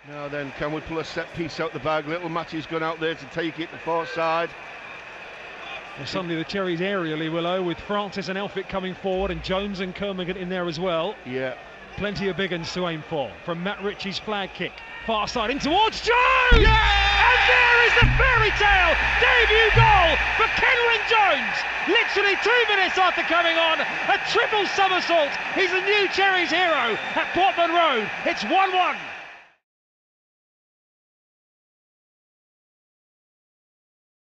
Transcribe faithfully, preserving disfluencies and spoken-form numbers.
Now then, can we pull a set piece out the bag? Little Matty's gone out there to take it, the far side. Well, suddenly the Cherries aerially, Willow, with Francis and Elphick coming forward and Jones and Kermagant in there as well. Yeah. Plenty of big uns to aim for. From Matt Ritchie's flag kick. Far side in towards Jones! Yeah! And there is the fairy tale debut goal for Kenwyne Jones! Literally two minutes after coming on, a triple somersault. He's a new Cherries hero at Portman Road. It's one one.